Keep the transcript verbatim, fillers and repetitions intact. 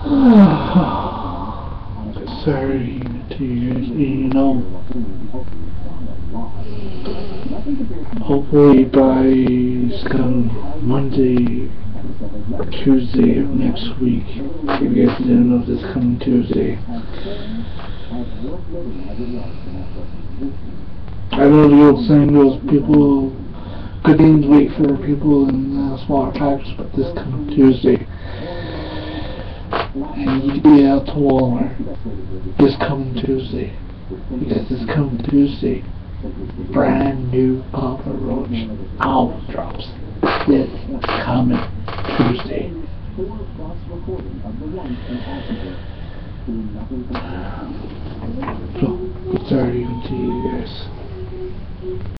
Sorry to you, you know. Hopefully by come Monday or Tuesday of next week, if you guys didn't know this coming Tuesday. I know the old saying goes, people, good things wait for people in uh, smaller packs, but this coming Tuesday, I need to get out to Walmart this coming Tuesday, because this coming Tuesday, brand new Papa Roach album drops this coming Tuesday. So, sorry to you guys.